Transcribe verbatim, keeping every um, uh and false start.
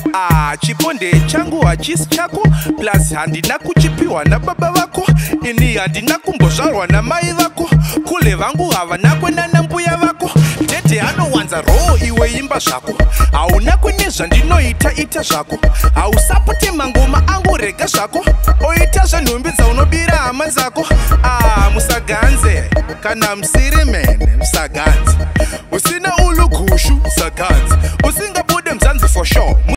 Ah, chiponde changu hachisi chako. Plus handina kuchipiwa na baba wako. Ini handina kumbozarwa na mai wako. Kule vangu havana kwenda na mbuya wako. Tete ano wanza roho iwe imba zako. Hauna kweneza ndino ita ita zako. Hau sapoti mangoma angu rega zako. Oita za numbiza unobira ama zako. Ah, musaganze kana msiri mene musaganze. Usina ulukushu musaganze. Usinga bude mzanzi for sure.